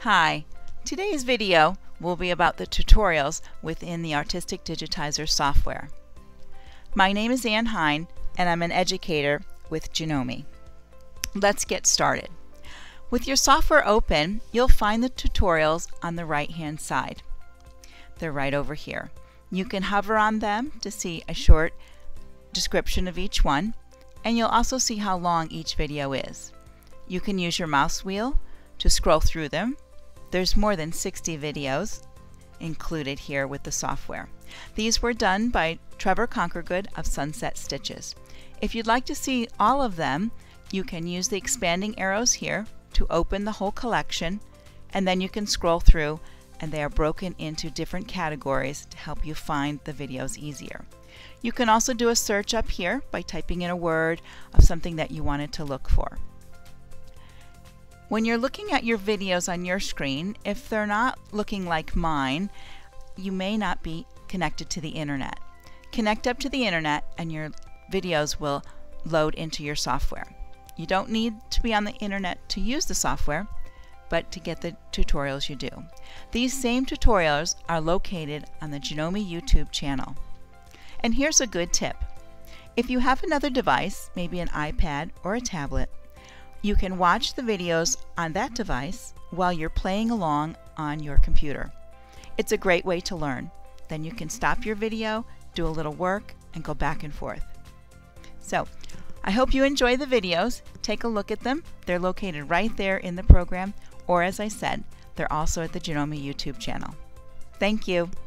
Hi, today's video will be about the tutorials within the Artistic Digitizer software. My name is Ann Hein and I'm an educator with Janome. Let's get started. With your software open, you'll find the tutorials on the right hand side. They're right over here. You can hover on them to see a short description of each one, and you'll also see how long each video is. You can use your mouse wheel to scroll through them. There's more than 60 videos included here with the software. These were done by Trevor Conquergood of Sunset Stitches. If you'd like to see all of them, you can use the expanding arrows here to open the whole collection, and then you can scroll through, and they are broken into different categories to help you find the videos easier. You can also do a search up here by typing in a word of something that you wanted to look for. When you're looking at your videos on your screen, if they're not looking like mine, you may not be connected to the internet. Connect up to the internet and your videos will load into your software. You don't need to be on the internet to use the software, but to get the tutorials you do. These same tutorials are located on the Janome YouTube channel. And here's a good tip. If you have another device, maybe an iPad or a tablet, you can watch the videos on that device while you're playing along on your computer. It's a great way to learn. Then you can stop your video, do a little work, and go back and forth. So, I hope you enjoy the videos. Take a look at them. They're located right there in the program, or as I said, they're also at the Janome YouTube channel. Thank you.